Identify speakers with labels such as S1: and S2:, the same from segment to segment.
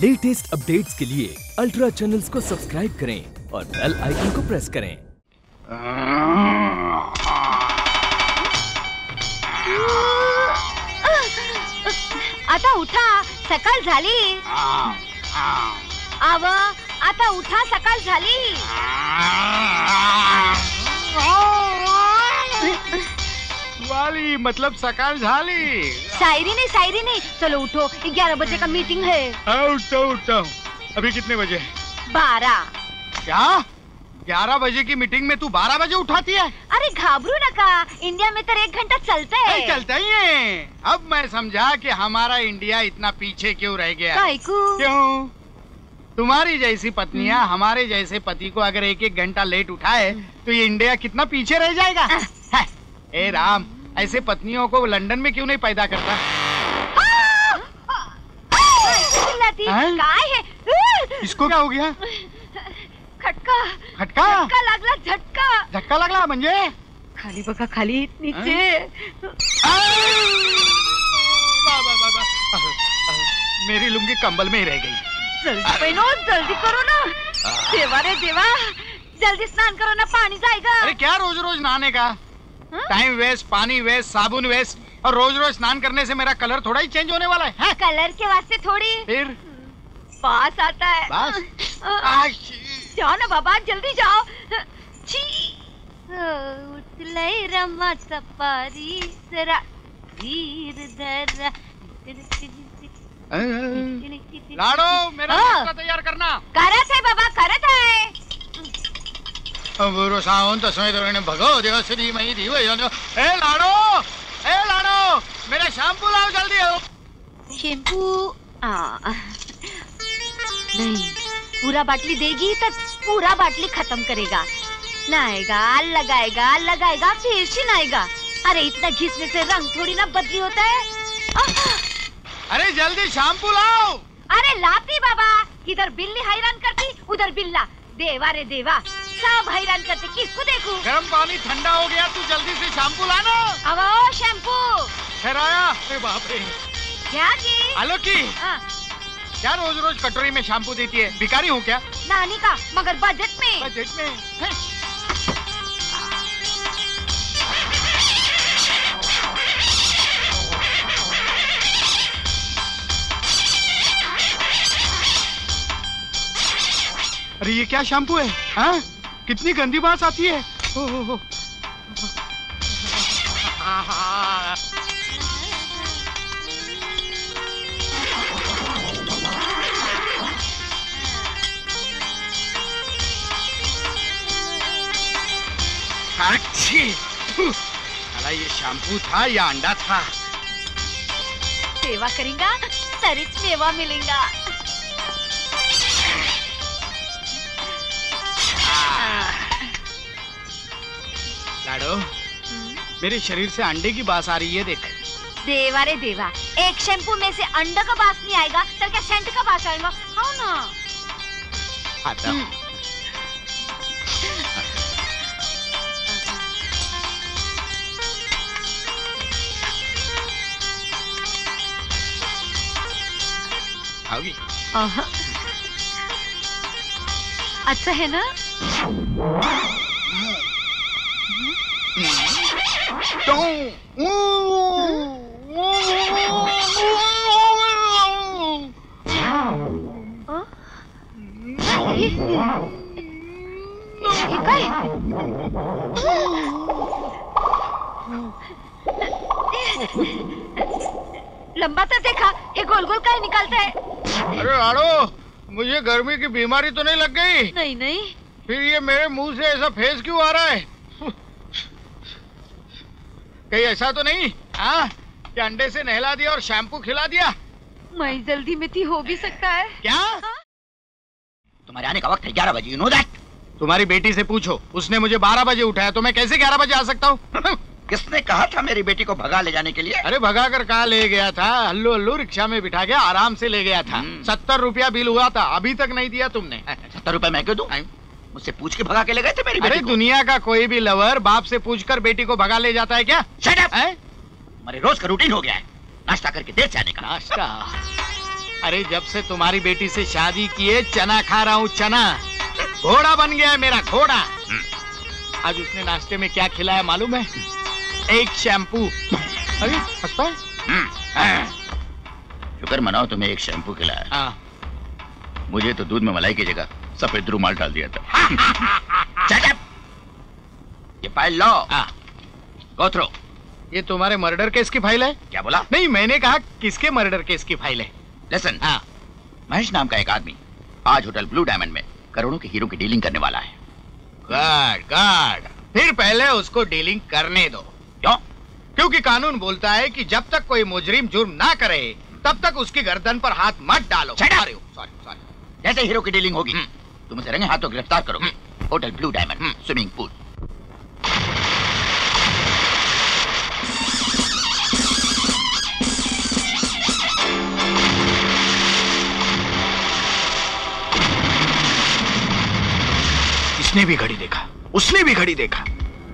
S1: Latest updates के लिए ultra channels को सब्सक्राइब करें और बेल आइकन को प्रेस करें।
S2: आता उठा, सकाळ झाली। आव, आता उठा, सकाळ झाली।
S3: वाली मतलब सकाळ झाली।
S2: शायरी नहीं, चलो उठो, 11 बजे का मीटिंग है।
S3: उठता हूँ। अभी कितने बजे?
S2: 12।
S3: क्या? 11 बजे की मीटिंग में तू 12 बजे उठाती है?
S2: अरे घाबरू नका, इंडिया में तो 1 घंटा चलता है।
S3: चलता ही है। अब मैं समझा कि हमारा इंडिया इतना पीछे क्यों रह गया। क्यों? तुम्हारी जैसी पत्नियां हमारे जैसे पति को अगर 1-1 घंटा लेट उठाए तो ये इंडिया कितना पीछे रह जाएगा। ए राम, ऐसे पत्नियों को लंदन में क्यों नहीं पैदा करता?
S2: काय है?
S3: इसको क्या हो गया?
S2: खटका लागला,
S3: झटका लागला म्हणजे?
S2: खाली बघा, खाली नीचे।
S3: मेरी लुंगी कंबल में ही रह गई।
S2: जल्दी पहनो, जल्दी करो ना। देवा रे देवा, जल्दी स्नान करो ना, पानी जाएगा।
S3: अरे क्या रोज रोज नहाने का? टाइम वेस्ट, पानी वेस्ट, साबुन वेस्ट, और रोज रोज स्नान करने से मेरा कलर थोड़ा ही चेंज होने वाला है?
S2: कलर के वास्ते थोड़ी,
S3: फिर
S2: बास आता है।
S3: बास?
S2: जाओ ना बाबा, जल्दी जाओ। छी, उठलई रमा सपारी, जरा धीर धरा।
S3: लाडो, मेरा नाश्ता तैयार करना।
S2: करत है बाबा, करत है।
S3: सावन तस्मै भगो देवश्री मई धीव। ए लाडो, मेरा शैम्पू लाओ जल्दी। हो
S2: शैम्पू? नहीं, पूरा बाटली देगी तो पूरा बाटली खत्म करेगा। नहाएगा, लगाएगा, फिर से नहाएगा। अरे इतना घिसने से रंग थोड़ी ना बदली होता है।
S3: अरे जल्दी शैम्पू लाओ।
S2: अरे लाती बाबा, इधर बिल्ली हैरान करती, उधर बिल्ला। देवा रे देवा, सब हैरान करते, किसको देखूं?
S3: गर्म पानी ठंडा हो गया, तू जल्दी से शैम्पू लाना।
S2: अब आओ शैम्पू।
S3: फिर आया? अरे बाप रे।
S2: क्या की?
S3: आलो की? क्या रोज रोज कटोरी में शैम्पू देती है? भिखारी हूँ क्या?
S2: नानी का, मगर बजट में।
S3: बजट में है? अरे ये क्या शैम्पू है? हाँ? कितनी गंदी बात आती है। साला ये शैम्पू था या अंडा था?
S2: सेवा करेंगा, तरीच मेवा मिलेगा।
S3: लाडो, मेरे शरीर से अंडे की बास आ रही है, देख।
S2: देवा रे देवा, एक शैम्पू में से अंडा का बास नहीं आएगा तो क्या सेंट का बास आएगा? हाँ ना।
S3: आता। आओगी?
S2: अच्छा है ना? लंबा तो देखा, ये गोल गोल का ही निकलता है।
S3: अरे लाडो, मुझे गर्मी की बीमारी तो नहीं लग गई?
S2: नहीं।
S3: फिर ये मेरे मुंह से ऐसा फेस क्यों आ रहा है? कहीं ऐसा तो नहीं कि अंडे से नहला दिया और शैम्पू खिला दिया?
S2: मैं जल्दी में थी, हो भी सकता है।
S3: क्या?
S4: तुम्हारे आने का वक्त है 11 बजे, यू नो दैट?
S3: तुम्हारी बेटी से पूछो, उसने मुझे 12 बजे उठाया, तो मैं कैसे 11 बजे आ सकता हूँ?
S4: किसने कहा था मेरी बेटी को भगा ले जाने के लिए?
S3: अरे भगा कर कहा ले गया था? हल्लू रिक्शा में बिठा के आराम से ले गया था। 70 रुपया बिल हुआ था, अभी तक नहीं दिया तुमने।
S4: 70 रुपए मैं क्यों दूं? मुझसे पूछ के भगा के ले गए थे मेरी बेटी को?
S3: दुनिया का कोई भी लवर बाप से पूछकर बेटी को भगा ले जाता है क्या?
S4: Shut up! हमारे रोज का रूटीन हो गया है, नाश्ता करके देर से आने का।
S3: नाश्ता? अरे जब से तुम्हारी बेटी से शादी की है चना खा रहा हूँ, चना। घोड़ा बन गया है मेरा, घोड़ा। आज उसने नाश्ते में क्या खिलाया मालूम है? एक शैम्पू। अरे हंसता है?
S4: शुक्र मनाओ तुम्हें एक शैम्पू खिलाया। मुझे तो दूध में मलाई की जगह सफेद रुमाल डाल दिया था। Shut up! ये फाइल लो। Go through.
S3: ये तुम्हारे मर्डर केस की फाइल है?
S4: क्या बोला?
S3: नहीं, मैंने कहा किसके मर्डर केस की फाइल है।
S4: लिसन, महेश नाम का एक आदमी आज होटल ब्लू डायमंड में करोड़ों के हीरो की डीलिंग करने वाला है।
S3: Good good. फिर पहले उसको डीलिंग करने दो।
S4: क्यों?
S3: क्योंकि कानून बोलता है कि जब तक कोई मुजरिम जुर्म ना करे तब तक उसकी गर्दन पर हाथ मत डालो।
S4: Sorry sorry. जैसे हीरो की डीलिंग होगी तुम उसे रंगे हाथों गिरफ्तार करोगे। Hotel blue diamond, swimming pool.
S3: इसने भी घड़ी देखा, उसने भी घड़ी देखा।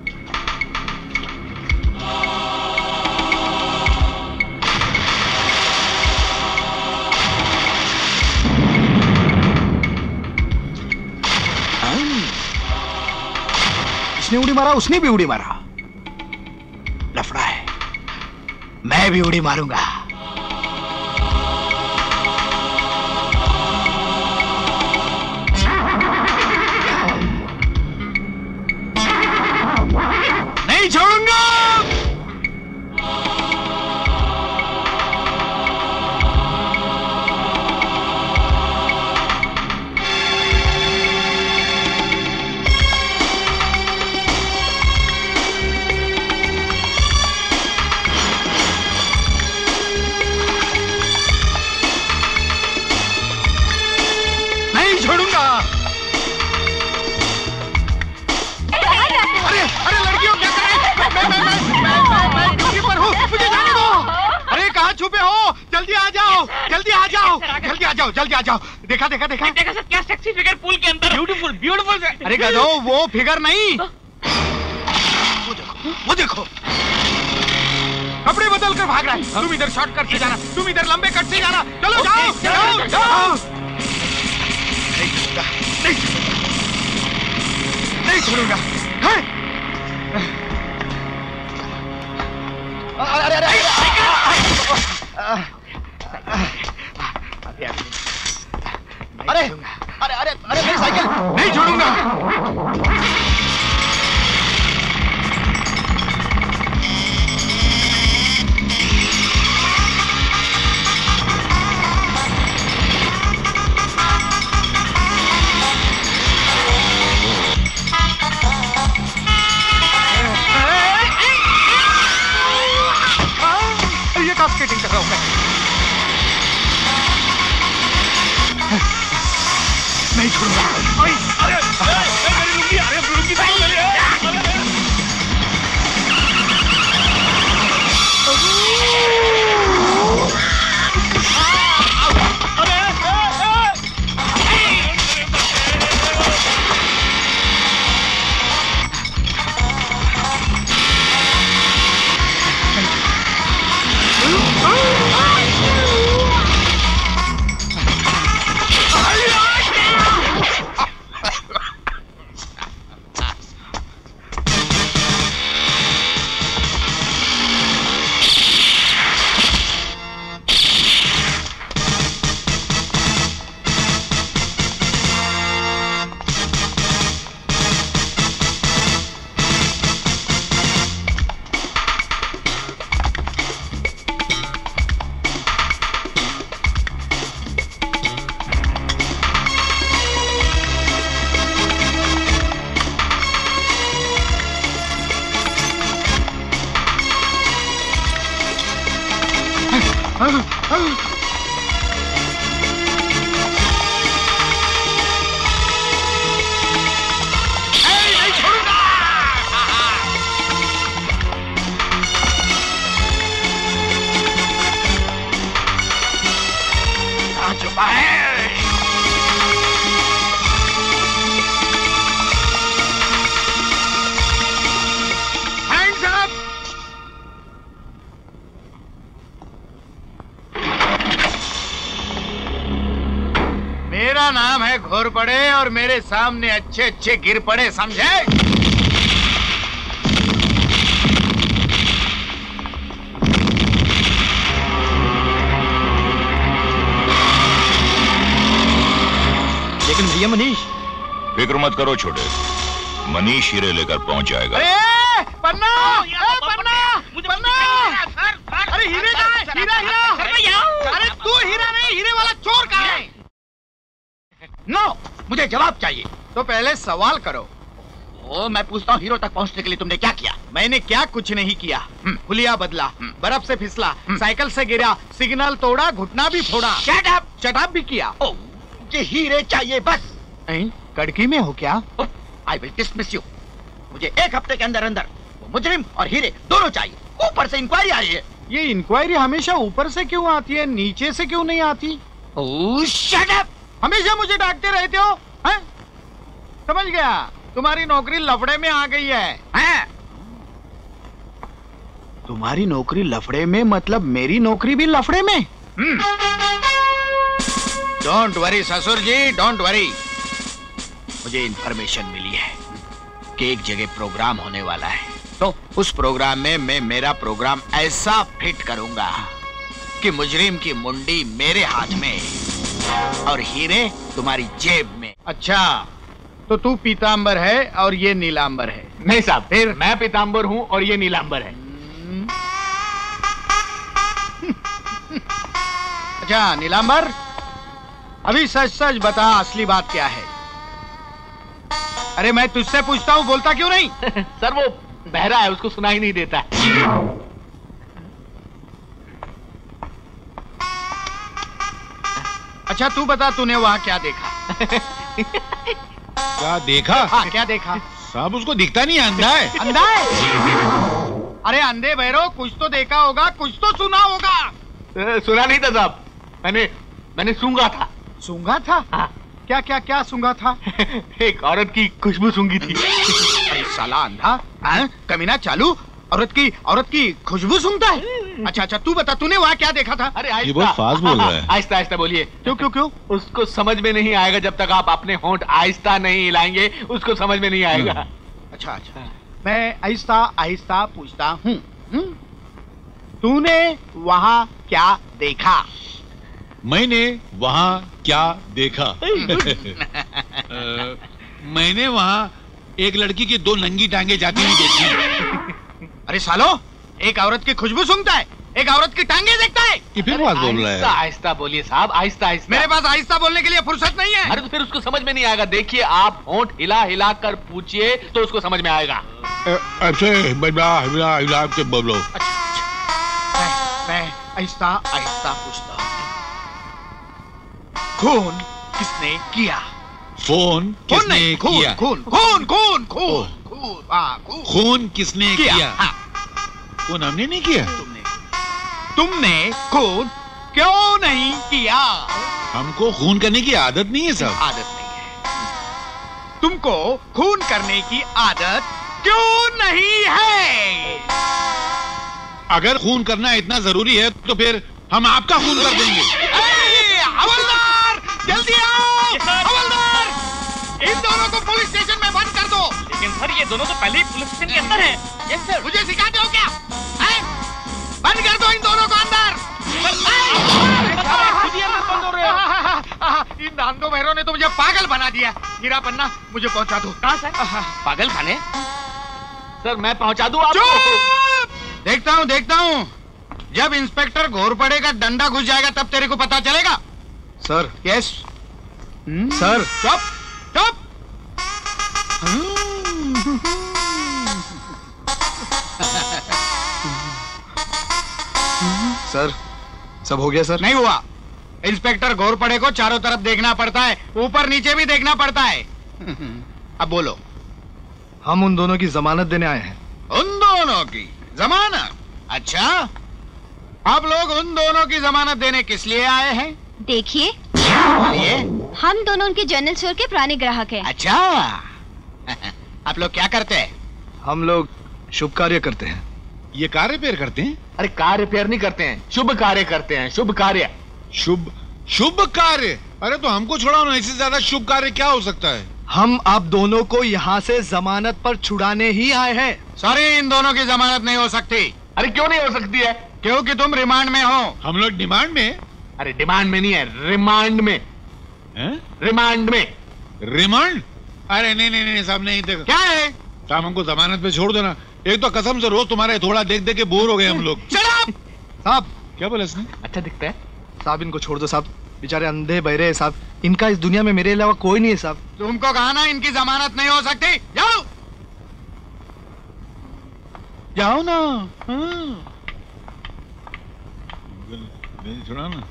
S3: इसने उड़ी मारा, उसने भी उड़ी मारा। लफड़ा है, मैं भी उड़ी मारूंगा। नहीं छोड़ूंगा। नहीं छोड़ूंगा। अरे अरे लड़कियों क्या करें? मैं ड्यूटी पर हूँ, मुझे जाने दो। अरे कहाँ छुपे हो? जल्दी आ जाओ, जल्दी आ जाओ, जल्दी आ जाओ, जल्दी आ जाओ। देखा देखा देखा
S5: देखा सर, क्या सेक्सी फिगर पूल के अंदर। Beautiful beautiful.
S3: अरे गधो, वो फिगर नहीं, वो देखो कपड़े बदल कर भाग रहा है। तुम इधर शॉर्ट कट से जाना, तुम इधर लंबे कट से जाना। चलो जाओ जाओ जाओ। नहीं छोड़ूंगा। अरे अरे अरे अरे अरे अरे मेरी साइकिल नहीं छोड़ूंगा। ये कहाँ स्केटिंग कर रहा हूँ मैं? नहीं छोड़ूंगा। अरे मेरी लुंगी, अरे लुंगी तो मेरी है। मेरा नाम है घोरपड़े और मेरे सामने अच्छे अच्छे गिर पड़े, समझे?
S5: लेकिन भैया मनीष।
S6: फिक्र मत करो छोटे, मनीष हीरे लेकर पहुंच जाएगा।
S3: अरे पन्ना, पन्ना, अरे हीरे कहाँ है? हीरा, हीरा। अरे तू हीरा नहीं, हीरे वाला चोर कहाँ है?
S4: नो, मुझे जवाब चाहिए।
S3: तो पहले सवाल करो।
S4: मैं पूछता हूँ, हीरो तक पहुँचने के लिए तुमने क्या किया?
S3: मैंने क्या कुछ नहीं किया। हुलिया बदला, बर्फ से फिसला, साइकिल से गिरा, सिग्नल तोड़ा, घुटना भी फोड़ा, शट भी किया।
S4: मुझे हीरे चाहिए बस।
S3: कड़की में हो क्या?
S4: I will dismiss you. मुझे 1 हफ्ते के अंदर अंदर वो मुजरिम और हीरे दोनों चाहिए। ऊपर से इंक्वायरी आ रही है।
S3: ये इंक्वायरी हमेशा ऊपर से क्यों आती है, नीचे से क्यों नहीं आती?
S4: Shut up!
S3: हमेशा मुझे डांटते रहते हो, हैं? समझ गया, तुम्हारी नौकरी लफड़े में आ गई है। तुम्हारी नौकरी लफड़े में मतलब मेरी नौकरी भी लफड़े में? डोंट वरी ससुर जी, डोंट वरी। मुझे इंफॉर्मेशन मिली है कि एक जगह प्रोग्राम होने वाला है, तो उस प्रोग्राम में मैं मेरा प्रोग्राम ऐसा फिट करूंगा कि मुजरिम की मुंडी मेरे हाथ में और हीरे तुम्हारी जेब में। अच्छा, तो तू पीतांबर है और ये नीलांबर है?
S5: नहीं साहब, फिर मैं पीतांबर हूँ और ये नीलांबर है।
S3: अच्छा नीलांबर, अभी सच सच बता, असली बात क्या है? अरे मैं तुझसे पूछता हूँ, बोलता क्यों नहीं?
S5: सर वो बहरा है, उसको सुनाई नहीं देता।
S3: अच्छा तू बता, तूने वहाँ क्या देखा?
S7: क्या देखा?
S3: हाँ क्या देखा?
S7: साहब उसको दिखता नहीं, अंधा है।
S3: अंधा है? अरे अंधे बहरो, कुछ तो देखा होगा, कुछ तो सुना होगा।
S5: सुना नहीं था साहब, मैंने सूंघा था।
S3: सूंघा था?
S5: हाँ।
S3: क्या क्या क्या सूंघा था?
S5: एक औरत की खुशबू सूंघी थी।
S3: अरे साला अंधा, कमीना चालू, औरत की खुशबू सूंघता है? अच्छा अच्छा तू बता, तूने वहाँ क्या देखा था?
S5: अरे
S7: ये बहुत फास्ट बोल रहा है।
S5: आहिस्ता आहिस्ता बोलिए।
S3: क्यों क्यों क्यों?
S5: उसको समझ में नहीं आएगा जब तक आप अपने होंठ आहिस्ता नहीं हिलाएंगे, उसको समझ में नहीं आएगा।
S3: अच्छा अच्छा, मैं आहिस्ता आहिस्ता पूछता हूँ, तूने वहाँ क्या देखा?
S7: मैंने वहाँ क्या देखा? मैंने वहाँ एक लड़की की 2 नंगी टांगे जाती हुई देखी।
S3: अरे सालो, एक औरत की खुशबू सूंघता है, एक औरत की टांगे देखता है।
S7: ये फिर बात बोल रहा है।
S5: आहिस्ता बोलिए साहब, आहिस्ता आहिस्ता।
S3: मेरे पास आहिस्ता बोलने के लिए फुर्सत नहीं है।
S5: अरे तो फिर उसको समझ में नहीं आएगा। देखिए, आप होंठ हिला हिला कर पूछिए तो उसको समझ में आएगा।
S7: ऐसे हिला के बोलो।
S3: मैं आहिस्ता आहिस्ता पूछता हूँ, खून किसने किया?
S7: फोन किसने किया?
S3: खून खून खून खून खून
S7: खून किसने किया? खून हमने नहीं किया।
S3: तुमने खून क्यों नहीं किया?
S7: हमको खून करने की आदत नहीं है साहब।
S3: आदत नहीं है। तुमको खून करने की आदत क्यों नहीं है?
S7: अगर खून करना इतना जरूरी है तो फिर हम आपका खून कर देंगे।
S3: हवलदार, जल्दी आओ! हवलदार, इन दोनों को पुलिस स्टेशन में बंद कर दो।
S5: लेकिन सर, ये दोनों तो पहले ही पुलिस स्टेशन के अंदर हैं।
S3: Yes sir. मुझे सिखाते हो क्या? बंद कर दो इन दोनों को अंदर। इन अंधों बहरों ने तो मुझे पागल बना दिया। हीरा पन्ना, मुझे पहुंचा दो।
S5: कहाँ सर? पागल खाने? सर मैं पहुंचा दूं आपको?
S3: देखता हूँ। जब इंस्पेक्टर घोरपड़े का डंडा घुस जाएगा तब तेरे को पता चलेगा।
S8: सर।
S3: Yes
S8: sir.
S3: चुप चुप।
S8: सर, सब हो गया सर?
S3: नहीं हुआ। इंस्पेक्टर घोरपड़े को चारों तरफ देखना पड़ता है, ऊपर नीचे भी देखना पड़ता है। अब बोलो।
S8: हम उन दोनों की जमानत देने आए हैं।
S3: उन दोनों की जमानत? अच्छा, आप लोग उन दोनों की जमानत देने किस लिए आए हैं?
S2: देखिए, हम दोनों उनके जनरल स्टोर के पुराने ग्राहक हैं।
S3: अच्छा, आप लोग क्या करते हैं?
S8: हम लोग शुभ कार्य करते हैं।
S7: ये कार रिपेयर करते हैं?
S5: अरे कार रिपेयर नहीं करते हैं, शुभ कार्य करते हैं। शुभ कार्य।
S7: शुभ कार्य? अरे तो हमको छोड़ाओ ना, इससे ज्यादा शुभ कार्य क्या हो सकता है?
S8: हम आप दोनों को यहाँ से जमानत पर छुड़ाने ही आए हैं।
S3: सॉरी, इन दोनों की जमानत नहीं हो सकती।
S5: अरे क्यों नहीं हो सकती है?
S3: क्योंकि तुम रिमांड में हो।
S7: हम लोग डिमांड में?
S5: अरे डिमांड में नहीं है, रिमांड में। रिमांड में।
S7: रिमांड? अरे नहीं नहीं नहीं साहब, नहीं। देखो
S3: क्या है
S7: साहब, हमको जमानत पे छोड़ देना। एक तो कसम से रोज तुम्हारे थोड़ा देख देख के बोर हो गए हम लोग।
S8: साहब
S7: क्या बोला इसने?
S5: अच्छा दिखता है
S8: साहब, इनको छोड़ दो साहब, बेचारे अंधे बहरे हैं साहब, इनका इस दुनिया में मेरे अलावा कोई नहीं है साहब।
S3: तुमको कहा ना इनकी जमानत नहीं हो सकती। जाओ
S7: जाओ ना। छोड़ा ना।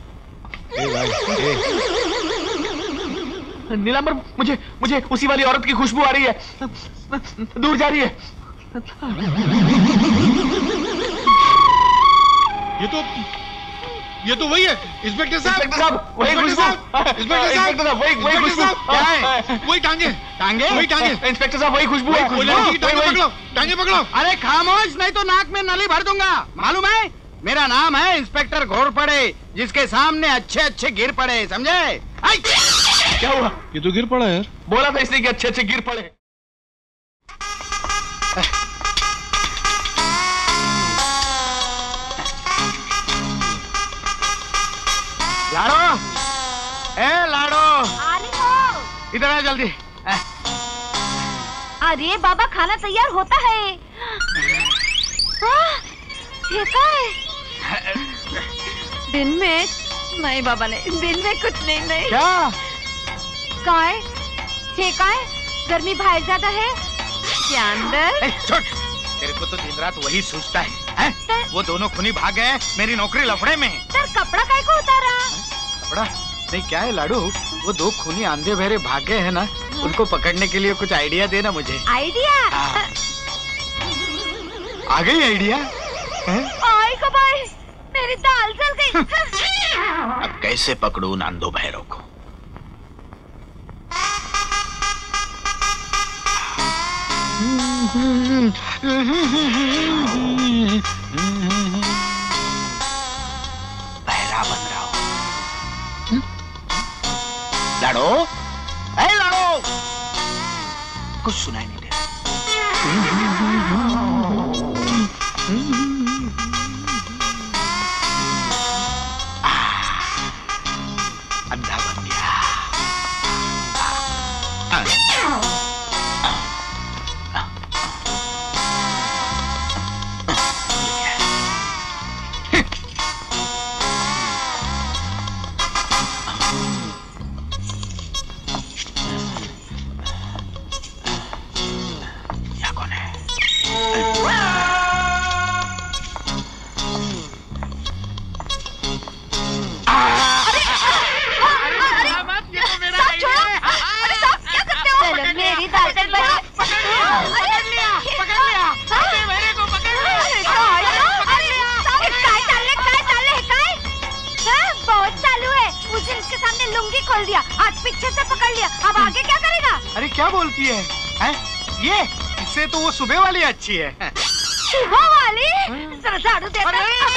S5: नीलांबर, मुझे उसी वाली औरत की खुशबू आ रही है, दूर जा रही है।
S7: ये तो वही है इंस्पेक्टर साहब।
S5: इंस्पेक्टर साहब, वही खुशबू।
S7: इंस्पेक्टर साहब,
S5: वही खुशबू।
S3: क्या है?
S7: वही टांगे वही टांगे।
S5: इंस्पेक्टर साहब, वही खुशबू है।
S7: टांगे पकड़ो।
S3: अरे खामोश, नहीं तो नाक में नली भर दूंगा। मालूम है, मेरा नाम है इंस्पेक्टर घोरपड़े, जिसके सामने अच्छे अच्छे गिर पड़े, समझे?
S5: क्या हुआ?
S7: ये तो गिर पड़ा यार।
S5: बोला था इसने कि अच्छे अच्छे गिर पड़े।
S3: लाडो, ए लाडो,
S2: आ रही हो।
S3: इधर आ जल्दी।
S2: अरे बाबा, खाना तैयार होता है। ये क्या है? दिन में नहीं बाबा, नहीं दिन में कुछ नहीं।
S3: क्या
S2: काय? ये काय? गर्मी बाहर ज्यादा है क्या अंदर?
S3: छोड़, तेरे को तो दिन रात वही सोचता है? वो दोनों खूनी भाग गए, मेरी नौकरी लफड़े में है।
S2: सर कपड़ा काय को उतारा?
S3: कपड़ा नहीं, क्या है लाडू, वो दो खूनी आंधे बहरे भाग गए है ना, उनको पकड़ने के लिए कुछ आइडिया देना मुझे।
S2: आइडिया?
S3: आ गई आइडिया?
S2: आई कबाई, मेरी दाल जल गई।
S4: अब कैसे पकड़ूं उन आंधो बहरों को? बहरा बन रहा हूं। लाडो, ए लाडो, कुछ सुनाई नहीं दे अंधा बन गया।
S3: तो वो सुबह वाली अच्छी है।
S2: सुबह वाली? जरा झाड़ू दे।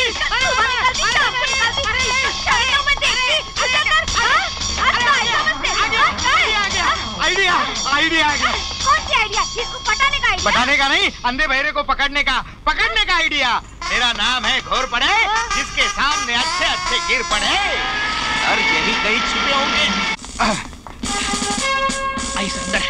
S2: आइडिया आ गया। कौन सी आइडिया? इसको पटाने का आइडिया?
S3: पटाने का नहीं, अंधे बहरे को पकड़ने का आइडिया। मेरा नाम है घोरपड़े, जिसके सामने अच्छे अच्छे गिर पड़े। और यही कहीं छुपे होंगे। आई सुंदर।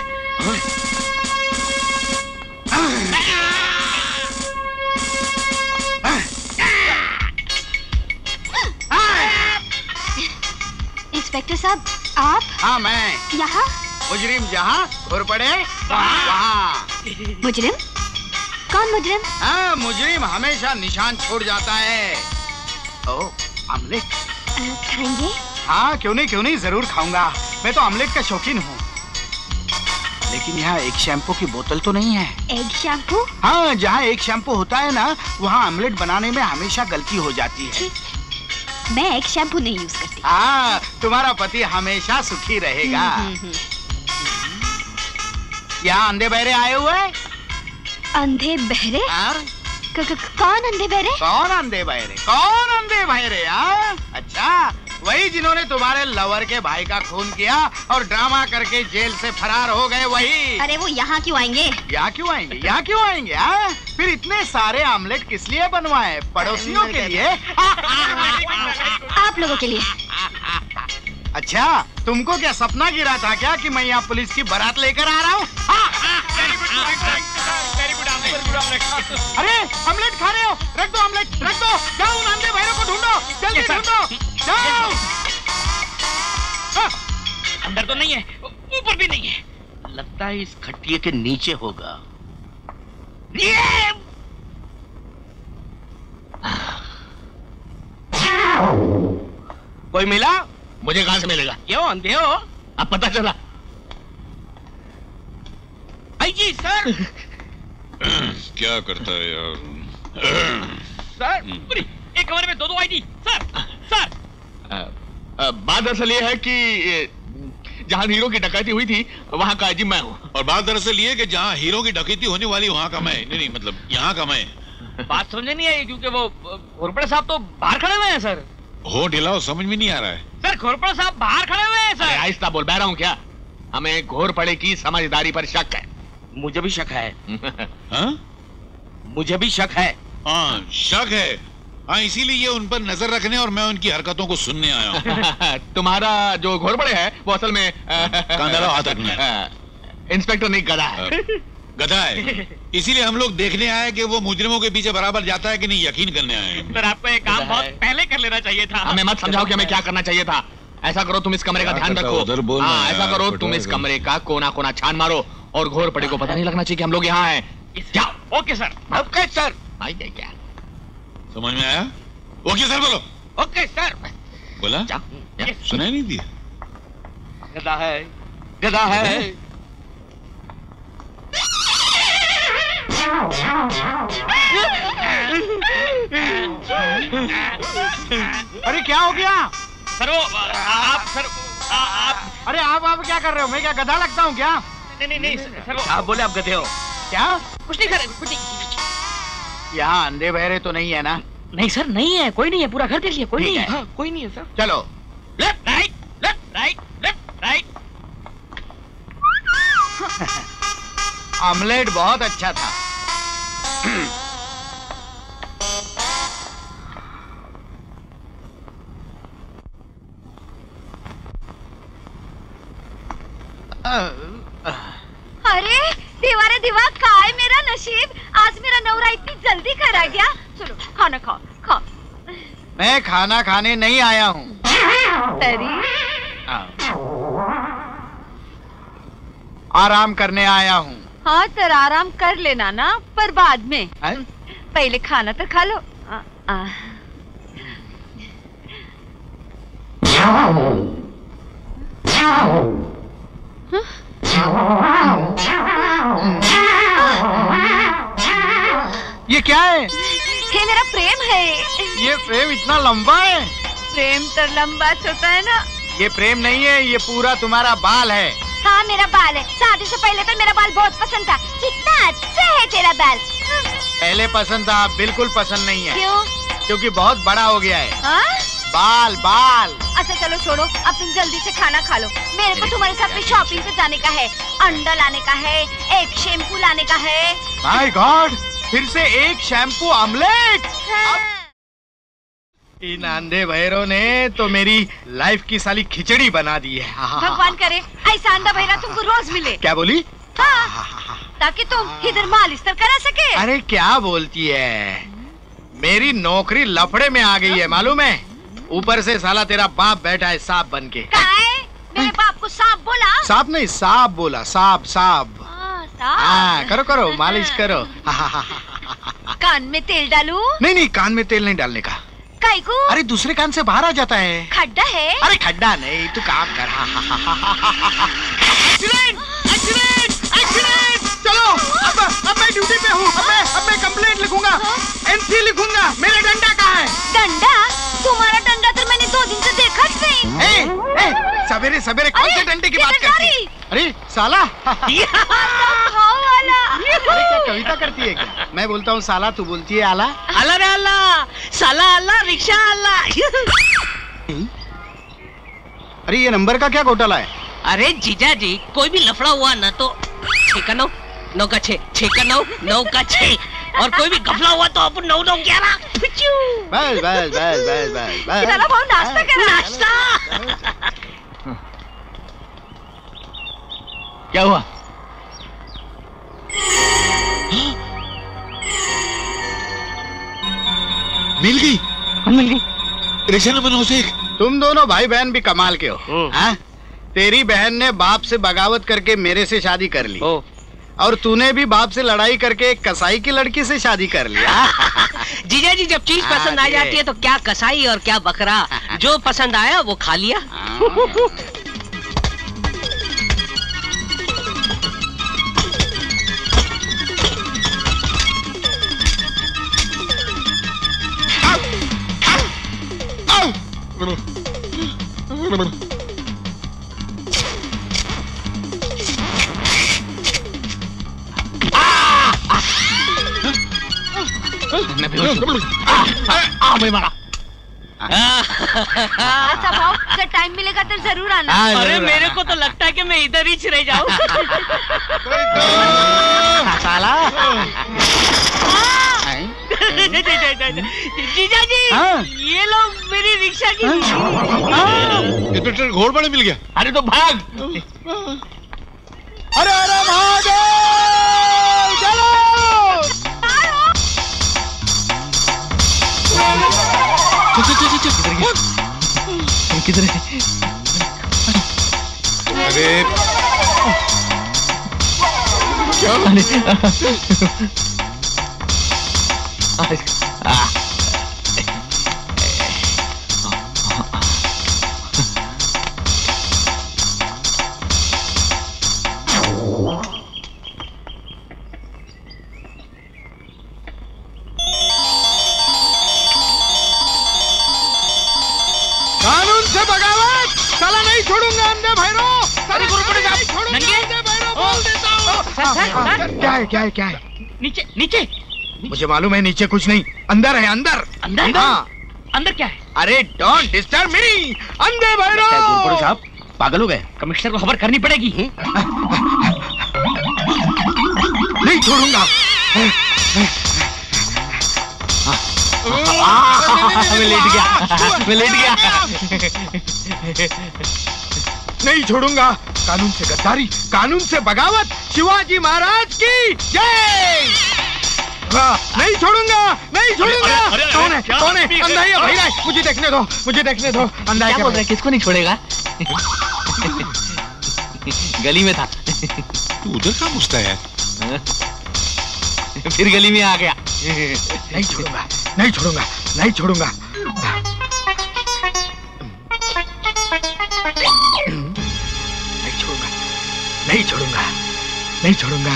S2: इंस्पेक्टर साहब, आप?
S3: हाँ मैं।
S2: यहाँ?
S3: मुजरिम जहाँ, घोरपड़े वहाँ।
S2: मुजरिम? कौन मुजरिम?
S3: हाँ, मुजरिम हमेशा निशान छोड़ जाता है। ओ, आमलेट
S2: खाएंगे?
S3: हाँ क्यों नहीं, जरूर खाऊंगा। मैं तो आमलेट का शौकीन हूँ। लेकिन यहाँ एक शैम्पू की बोतल तो नहीं है।
S2: एक शैम्पू?
S3: हाँ, जहाँ एक शैम्पू होता है ना, वहाँ आमलेट बनाने में हमेशा गलती हो जाती है।
S2: मैं एक शैम्पू नहीं यूज करती।
S3: हाँ, तुम्हारा पति हमेशा सुखी रहेगा। यहाँ अंधे बहरे आए हुए?
S2: अंधे बहरे? कौन अंधे बहरे?
S3: कौन अंधे बहरे? अच्छा, वही जिन्होंने तुम्हारे लवर के भाई का खून किया और ड्रामा करके जेल से फरार हो गए, वही।
S2: अरे वो यहाँ क्यों आएंगे?
S3: यहाँ क्यों आएंगे? यहाँ क्यों आएंगे? फिर इतने सारे आमलेट किस लिए बनवाए? पड़ोसियों के लिए?
S2: आप लोगों के लिए।
S3: अच्छा, तुमको क्या सपना गिरा था क्या कि मैं यहाँ पुलिस की बारात लेकर आ रहा हूँ? अरे ऑमलेट खा रहे हो? रख दो ऑमलेट, रख दो। जाओ उन अंधे भैरों को ढूंढो, जल्दी ढूंढो, जाओ।
S4: अंदर तो नहीं है, ऊपर भी नहीं है, लगता है इस खटिये के नीचे होगा। कोई मिला? मुझे कहां से मिलेगा? क्यों अंधे हो? अब पता चला। I G sir.
S7: क्या करता है यार?
S4: सर एक कमरे में दो आईडी। सर बात असल ये है कि जहाँ हीरो की डकैती हुई थी वहाँ का आईजी मैं हूँ।
S7: और बात दरअसल ये है कि जहाँ हीरो की डकैती होने वाली वहाँ का मैं। नहीं मतलब यहाँ का मैं।
S4: बात समझे नहीं आई क्योंकि वो घोरपड़े साहब तो बाहर खड़े हुए हैं सर।
S7: हो ढिलाओ, समझ में नहीं आ रहा है
S4: सर। घोरपड़े साहब बाहर खड़े हुए हैं सर। आहिस्ता बोल, बह रहा हूँ क्या? हमें घोरपड़े की समझदारी पर शक है। मुझे भी शक है।
S7: हाँ?
S4: मुझे भी शक है।
S7: हाँ शक है। हाँ इसीलिए ये उन पर नजर रखने और मैं उनकी हरकतों को सुनने आया हूँ।
S5: तुम्हारा जो घोरपड़े है वो असल में
S7: हाथ रखना।
S5: इंस्पेक्टर नहीं, गधा है।
S7: गधा है, इसीलिए हम लोग देखने आए कि वो मुजरिमों के पीछे बराबर जाता है कि नहीं, यकीन करने आए।
S4: सर आपको ये काम बहुत पहले कर लेना चाहिए था।
S5: हमें मत समझाओ कि हमें क्या करना चाहिए था। ऐसा करो तुम इस कमरे का ध्यान रखो। हाँ ऐसा करो तुम इस कमरे का कोना कोना छान मारो और घोरपड़े को पता नहीं लगना चाहिए कि हम लोग यहाँ हैं।
S4: जाओ। Okay sir. Okay sir.
S5: क्या
S7: समझ में आया? ओके सर बोलो।
S4: Okay sir.
S7: बोला? सुनाई नहीं दिया?
S4: गधा है, गधा है।
S3: अरे क्या हो गया?
S4: सर वो आप सर आप।
S3: अरे आप क्या कर रहे हो? मैं क्या गधा लगता हूँ क्या?
S4: नहीं सर वो आप बोले आप गधे हो।
S3: क्या?
S4: कुछ नहीं कर, कुछ नहीं।
S3: यहाँ अंधे बहरे तो नहीं है ना?
S4: नहीं सर नहीं है, कोई नहीं है, पूरा घर देख लिया, कोई नहीं है। हाँ, कोई नहीं है सर।
S3: चलो
S4: left right left right left right.
S3: Omelette बहुत अच्छा था।
S2: अरे दीवारे दीवा, काय मेरा नसीब, आज मेरा नवरा इतनी जल्दी घर आ गया। चलो खाना खाओ, खाओ।
S3: मैं खाना खाने नहीं आया हूँ। आराम करने आया हूँ।
S2: हाँ तर आराम कर लेना ना, पर बाद में। पहले खाना तो खा लो।
S3: ये क्या है?
S2: ये मेरा प्रेम है।
S3: ये प्रेम इतना लंबा है?
S2: प्रेम तो लंबा होता है ना।
S3: ये प्रेम नहीं है, ये पूरा तुम्हारा बाल है।
S2: हाँ मेरा बाल है। शादी से पहले तो मेरा बाल बहुत पसंद था। कितना अच्छा है तेरा बाल।
S3: पहले पसंद था, अब बिल्कुल पसंद नहीं है।
S2: क्यों?
S3: क्योंकि बहुत बड़ा हो गया है।
S2: हाँ?
S3: बाल बाल।
S2: अच्छा चलो छोड़ो, अब तुम जल्दी से खाना खा लो। मेरे को तुम्हारे साथ में शॉपिंग पे जाने का है, अंडा लाने का है, एक शैम्पू लाने का है।
S3: माय गॉड, फिर से एक शैम्पू ऑमलेट।
S2: हाँ।
S3: इन अंधे भैरों ने तो मेरी लाइफ की साली खिचड़ी बना दी है।
S2: भगवान करे ऐसा अंधा भैरा तुमको रोज मिले।
S3: क्या बोली?
S2: हाँ, ताकि तुम इधर मालिश करा सके।
S3: अरे क्या बोलती है? मेरी नौकरी लफड़े में आ गई है मालूम है? ऊपर से साला तेरा बाप बैठा है सांप बन के।
S2: मेरे बाप को सांप बोला?
S3: सांप नहीं, सांप बोला। सांप सांप। हाँ करो करो, मालिश करो।
S2: कान में तेल डालू?
S3: नहीं कान में तेल नहीं डालने का।
S2: काई को?
S3: अरे दूसरे कान से बाहर आ जाता है।
S2: खड्डा है?
S3: अरे खड्डा नहीं, तू काम कर। Accident accident accident. चलो अब मैं ड्यूटी पे हूँ। अब मैं कंप्लेंट लिखूंगा, एनसी लिखूंगा। मेरा डंडा कहाँ है?
S2: डंडा? तुम्हारा डंडा तो मैंने 2 दिन से देखा नहीं।
S3: सवेरे सवेरे कौन से डंडे की बात करती है? अरे साला।
S2: अरे
S3: क्या कविता करती है क्या? मैं बोलता हूँ साला, तू बोलती है आला।
S9: आला रे आला, साला आला, रिक्शा आला।
S3: अरे ये नंबर का क्या घोटाला है?
S9: अरे जीजा जी, कोई भी लफड़ा हुआ ना तो 6 का 9, 9 का 6, 6 का 9, 9 का 6, और कोई भी गफला हुआ तो अपन 9 9 11।
S3: बस बस बस बस बस बस।
S2: लाला भाऊ नाश्ता कर।
S9: नाश्ता।
S5: क्या हुआ?
S7: मिल गई।
S9: मिल गई।
S7: रेशा नंबर 9 से 1।
S3: तुम दोनों भाई बहन भी कमाल के हो। हाँ? तेरी बहन ने बाप से बगावत करके मेरे से शादी कर ली, और तूने भी बाप से लड़ाई करके एक कसाई की लड़की से शादी कर लिया।
S9: जीजा जी, जब चीज पसंद आ जाती है तो क्या कसाई और क्या बकरा, जो पसंद आया वो खा लिया।
S2: अच्छा भाव, जब टाइम मिलेगा तो जरूर आना।
S9: अरे मेरे को तो लगता है कि मैं इधर ही रह जाऊं।
S3: साला।
S9: जीजा जी, ये लोग मेरी रिक्शा की।
S7: ये तो ट्रेन घोड़बड़े मिल गया।
S5: अरे तो भाग।
S3: अरे अरे भागो, चलो।
S8: किधर है?
S7: अरे क्या?
S3: कानून से बगावत साला नहीं छोड़ूंगा अंधे भैरो।
S9: अरे गुरुपड़ी साहब, नंगे?
S3: बोल देता हूँ। क्या है क्या है क्या है?
S9: नीचे नीचे।
S3: मुझे मालूम है नीचे कुछ नहीं, अंदर है अंदर।
S9: अंदर?
S3: हाँ।
S9: अंदर क्या है?
S3: अरे डोंट डिस्टर्ब मी, अंधे भैरो।
S4: गुरुपड़ी साहब पागल हो गए?
S9: कमिश्नर को खबर करनी पड़ेगी।
S3: नहीं छोड़ूंगा।
S5: मैं लेट गया।
S3: नहीं छोड़ूगा। कानून से गद्दारी, कानून से बगावत, शिवाजी महाराज की जय। नहीं छोड़ूंगा, नहीं छोड़ूंगा। कौन है कौन है? अंधा है भैया, मुझे देखने दो, मुझे देखने दो। अंधा है
S9: क्या बोल रहे? किसको नहीं छोड़ेगा?
S5: गली में था।
S7: तू उधर कहाँ घुसता है यार?
S5: फिर गली में आ गया।
S3: नहीं छोड़ूंगा, नहीं छोड़ूंगा, नहीं छोड़ूंगा। नहीं छोड़ूंगा, नहीं छोड़ूंगा, नहीं छोड़ूंगा।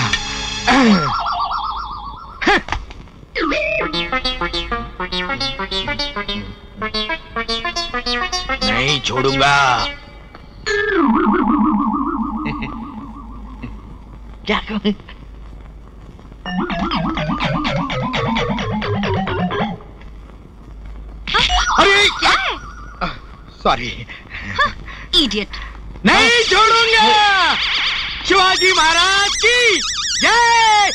S3: नहीं छोड़ूंगा।
S9: क्या करूं?
S3: अरे क्या? सॉरी।
S2: इडियट।
S3: नहीं छोड़ूंगा। शिवाजी महाराज की जय।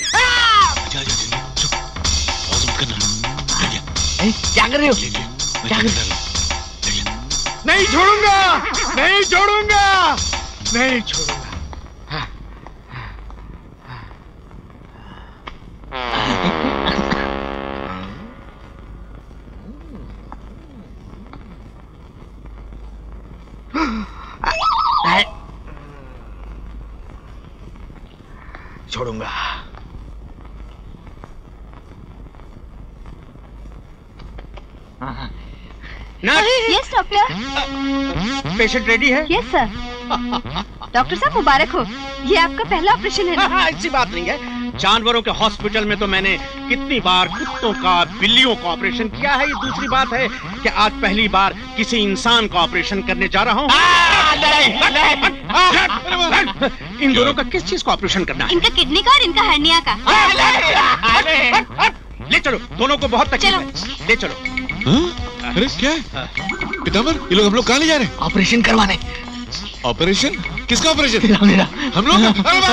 S9: क्या कर रहे हो? क्या कर रहे हो?
S3: नहीं छोड़ूंगा, नहीं छोड़ूंगा, नहीं छोड़ूंगा। छोड़ूंगा।
S2: Yes doctor.
S3: पेशेंट रेडी है?
S2: Yes sir. डॉक्टर साहब मुबारक हो, ये आपका पहला ऑपरेशन है ना?
S10: ऐसी बात नहीं है, जानवरों के हॉस्पिटल में तो मैंने कितनी बार कुत्तों का, बिल्लियों का ऑपरेशन किया है। ये दूसरी बात है कि आज पहली बार किसी इंसान का ऑपरेशन करने जा रहा हूँ। इन दोनों का किस चीज का ऑपरेशन करना है?
S2: इनका किडनी का और इनका हर्निया का।
S10: ले चलो, दोनों को बहुत तकलीफ है। ले चलो।
S7: अरे क्या है? पीताम्बर, ये लोग हम लोग कहाँ ले जा रहे हैं?
S5: ऑपरेशन करवाने।
S7: ऑपरेशन? किसका ऑपरेशन?
S5: मेरा।
S7: हम लोग?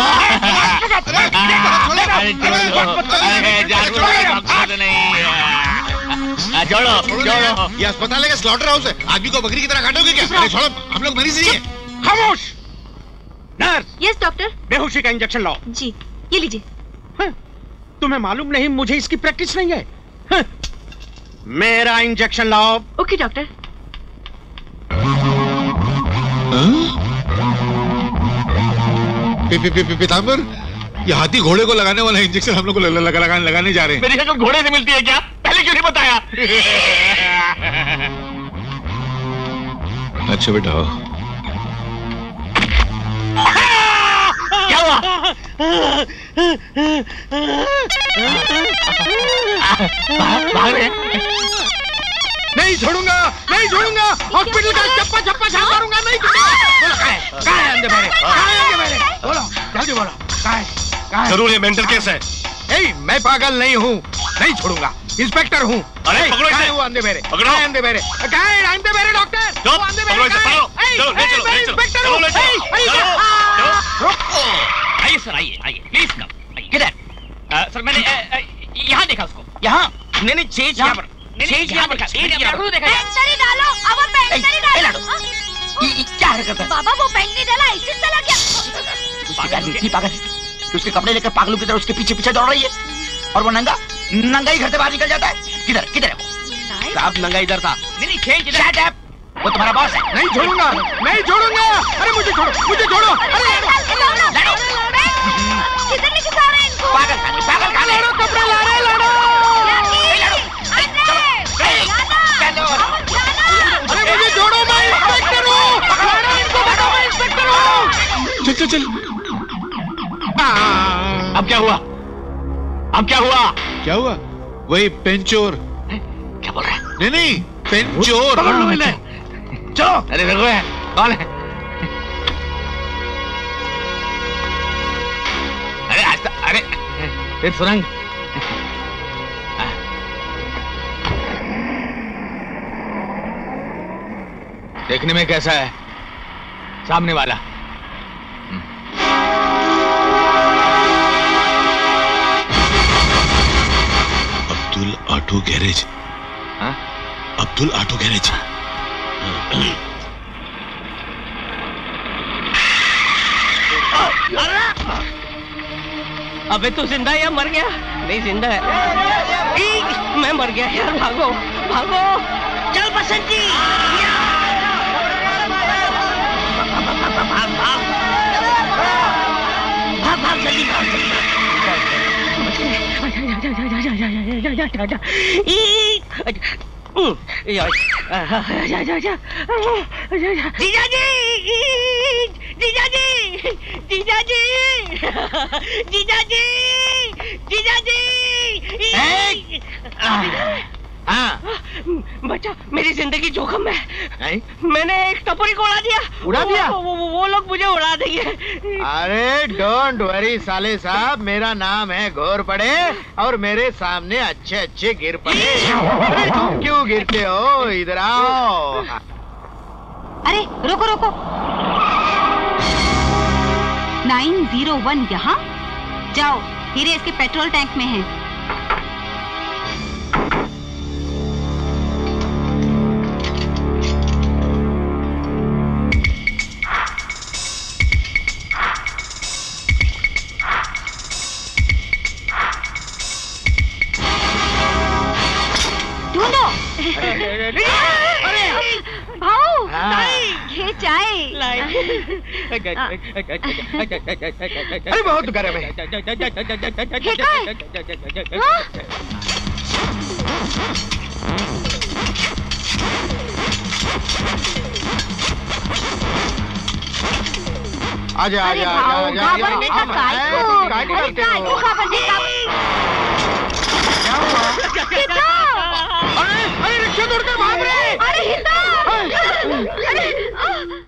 S5: छोड़ो।
S7: ये अस्पताल है, स्लॉटर हाउस है। आदमी को बकरी की तरह काटोगे क्या? अरे छोड़ो, हम लोग मरीज नहीं है।
S10: खामोश। नर्स।
S2: Yes doctor.
S10: बेहोशी का इंजेक्शन लाओ।
S2: जी, ये लीजिए।
S10: तुम्हें मालूम नहीं मुझे इसकी प्रैक्टिस नहीं है? मेरा इंजेक्शन लाओ।
S2: Okay doctor.
S7: पीताम्बर, ये हाथी घोड़े को लगाने वाला इंजेक्शन हम लोग को लगाने जा रहे हैं।
S5: मेरी शक्ल घोड़े से मिलती है क्या? पहले क्यों नहीं बताया?
S7: अच्छा बेटा।
S5: क्या हुआ? भाग रहे?
S3: नहीं छोड़ूंगा, नहीं छोड़ूंगा। हॉस्पिटल का चप्पा छाप मारूंगा। नहीं छोड़ूंगा। बोलो कहाँ है अंधे बहरे? बोलो जल्दी बोलो। कहाँ है?
S5: जरूर ये मेंटल केस है।
S3: मैं पागल नहीं हूँ, नहीं छोड़ूंगा। इंस्पेक्टर हूँ।
S5: अरे पकड़ो इसे।
S3: वो अंधे बहरे?
S5: पकड़ो
S3: अंधे बहरे? कहाँ है अंधे बहरे डॉक्टर? अंधे बहरे इंस्पेक्टर हूँ।
S9: आइए सर, आइए प्लीज कम। किधर? सर मैंने यहाँ देखा उसको। यहाँ? नहीं चेज यहाँ पर। चेज यहाँ पर देखा।
S2: पेंट डालो। अब पेंट डालो।
S9: क्या हरकत है?
S2: बाबा वो पेंट नहीं डाला, एसिड चला गया।
S4: पागल है। उसके कपड़े लेकर पागलों की तरह उसके पीछे दौड़ रही है और वो नंगा ही घर से बाहर निकल जाता है। किधर है वो?
S9: साहब नंगा इधर था। नहीं खेल
S4: शट अप। वो तुम्हारा बॉस है।
S3: नहीं छोड़ूंगा, नहीं छोड़ूंगा। अरे मुझे छोड़ो। अरे
S2: किधर लेके जा रहे हैं इनको?
S4: पागल खाने।
S3: लड़ो, कपड़े ला रहे, लड़ो। अरे मुझे छोड़ो, मैं इंस्पेक्टर हूँ। इनको बताओ मैं इंस्पेक्टर हूँ।
S7: चल।
S5: अब क्या हुआ?
S7: क्या हुआ? वही पेंचोर।
S5: क्या बोल रहा है?
S7: नहीं, पेंचोर।
S5: चलो। अरे देखो है कौन है? अरे फिर सुरंग। देखने में कैसा है सामने वाला?
S7: Abdul auto garage.
S5: हाँ?
S7: Abdul auto garage.
S9: अबे तू जिंदा है या मर गया? नहीं जिंदा है। मैं मर गया यार। भागो। चल बसंती। भाग जल्दी। बच्चा मेरी जिंदगी जोखिम में। मैंने एक टपोरी को उड़ा दिया। वो लोग मुझे उड़ा देंगे।
S3: अरे डोंट वरी साले साहब, मेरा नाम है घोर पड़े और मेरे सामने अच्छे गिर पड़े। अरे तुम क्यों गिरते हो? इधर आओ।
S2: अरे रोको। 901 यहाँ जाओ। हीरे इसके पेट्रोल टैंक में है। भाऊ ये चाय।
S3: अरे बहुत गर्म है। आजा।
S2: अरे रिक्शा तोड़ कर भाग रहे। अरे